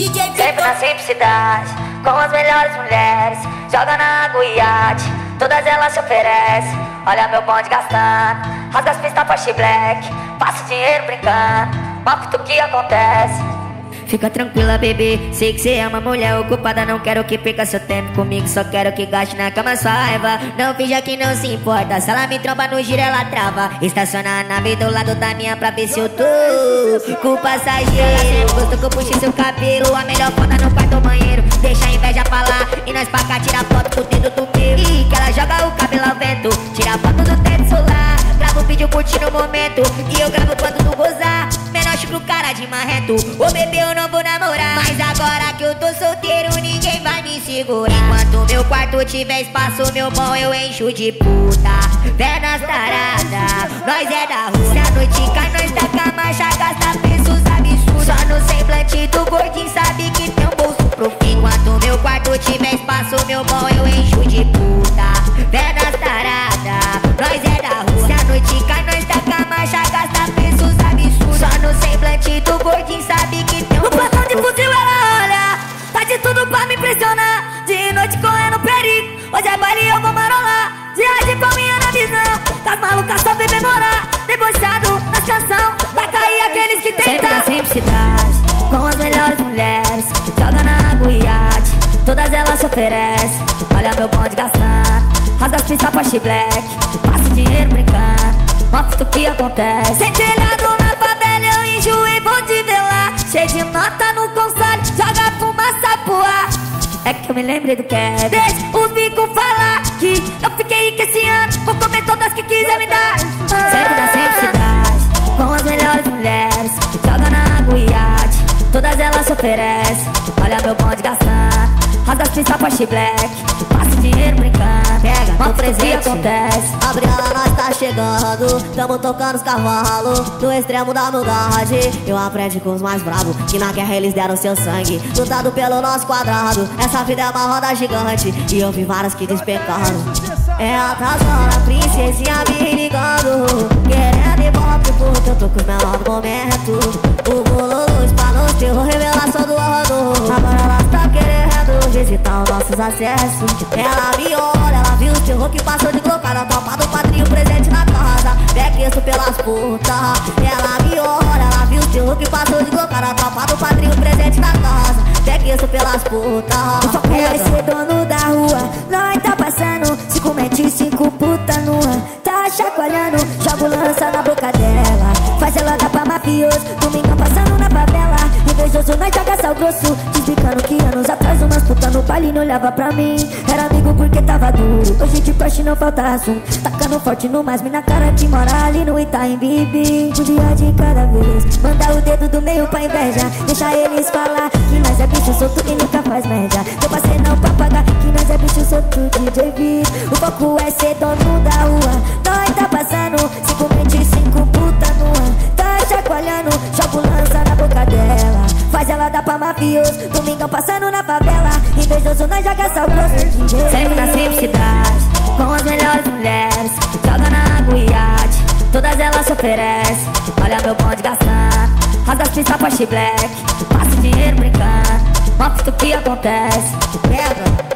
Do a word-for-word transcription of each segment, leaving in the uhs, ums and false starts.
Sempre na simplicidade, com as melhores mulheres. Joga na água e iate, todas elas se oferecem. Olha meu bonde gastando, rasga as pistas Porsche Black. Passa o dinheiro brincando, mostra o que acontece. Fica tranquila, bebê, sei que cê é uma mulher ocupada. Não quero que perca seu tempo comigo, só quero que gaste na cama sua raiva. Não finja que não se importa, se ela me tromba no giro ela trava. Estaciona a nave do lado da minha pra ver se eu tô com o passageiro. Gosto que eu puxe seu cabelo, a melhor foda no quarto do banheiro. Deixa a inveja pra lá e nós pra cá tira foto com o dedo do meu. E que ela joga o cabelo ao vento, tira foto do teto solar. Grava o vídeo curtindo o momento e eu gravo quando tu gozar. Menor pro cara de marreto, ô bebê eu não vou namorar. Mas agora que eu tô solteiro ninguém vai me segurar. Enquanto meu quarto tiver espaço, meu bom eu encho de puta. Pernas taradas, nós é da rua. Se a noite cai nós da cama já gasta preços absurdos. Só no semblante do gordinho sabe que tem um bolso profundo. Enquanto meu quarto tiver espaço, meu bom eu encho de puta. Pernas taradas, nós é da rua. Se a noite cai nós da cama já gasta preços absurdos. Só no semblante do gordinho sabe que tem um bolso. No plantão de fuzil ela olha, faz de tudo pra me impressionar. De noite correndo perigo, hoje é baile eu vou marolar. Dia de palminha na visão, das malucas só vem memorar. Debochado nas canção, vai cair aqueles que Sempre na tentam. simplicidade, com as melhores mulheres. Joga na água e iate, todas elas se oferecem. Olha meu bonde gastando, rasga as pistas Porsche Black. Passa o dinheiro brincando, mostra o que acontece. Sem telhado na favela eu enjoei, vou te ver lá. Cheio de nota no console, joga fumaça pro ar. É que eu me lembrei do Kevin. Deixa os bicos falar que eu fiquei rico esse ano. Vou comer todas que quiser me dar. Sempre na simplicidade, com as melhores mulheres. Joga na água e iate, todas elas se oferecem. Olha meu bonde gastando, rasga as pistas Porsche Black. Passa o dinheiro brincando, pega, mostra o presente acontece. Gabriela, nós tá chegando, tamo tocando os cavalos no extremo da maldade. Eu aprendi com os mais bravos, que na guerra eles deram seu sangue, lutado pelo nosso quadrado. Essa vida é uma roda gigante, e eu vi várias que despencaram. É altas horas, princesinha me ligando, querendo ir embora pro puto, eu tô com os menores do momento. O bolo, luz, panos, terror, revelação do ano. Agora elas tá querendo visitar os nossos acessos. Ela me olha, ela viu os terror que passou de glocada. Topa do padrinho presente na casa, bequeço pelas putas. Ela me olha, ela viu os terror que passou de glocada. Topa do padrinho presente na casa, bequeço pelas putas. Só conhece dono da rua, nós tá passando. Cinco mente, cinco puta nua. Tá chacoalhando, joga o lança na boca dela. Faz ela dar pra mafioso, domingão passando na favela. Invejoso, nós joga sal grosso, desbicando que anos atrás umas puta no baile não olhava pra mim. Era amigo porque tava duro, hoje de praxe não falta assunto. Tacando forte no mais, na cara que mora ali no Itaim Bibi. Um dia de cada vez, manda o dedo do meio pra inveja. Deixa eles falar que nós é bicho solto e nunca faz média. Teu parceiro não pra pagar, que nós é bicho solto de D J. O foco é ser dono da rua, nós tá passando. Cinco mente, cinco puta nua. Tá chacoalhando, joga o lança na boca dela. Faz ela dar pra mafioso, domingão passando na favela. Invejoso, nós joga sal grosso. Sempre na simplicidade, com as melhores mulheres. Joga na água e iate, todas elas se oferecem. Olha meu bonde gastando, rasga as pistas Porsche Black. Passa o dinheiro brincando, mostra o que acontece. Pega.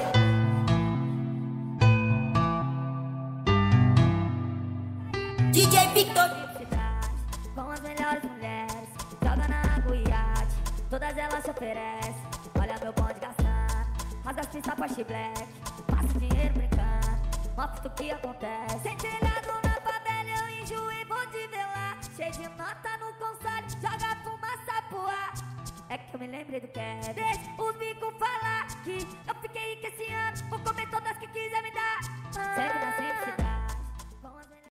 D J Victor. Com as melhores mulheres, joga na água e iate, todas elas se oferecem. Olha meu bonde gastando, rasga as pistas Porsche Black. Passa o dinheiro brincando, mostra o que acontece. Sem telhado na favela eu enjoei, vou te ver lá. Cheio de nota no console, joga fumaça pro ar. É que eu me lembrei do Kevin. Deixa os bicos falar que eu fiquei rico esse ano. Vou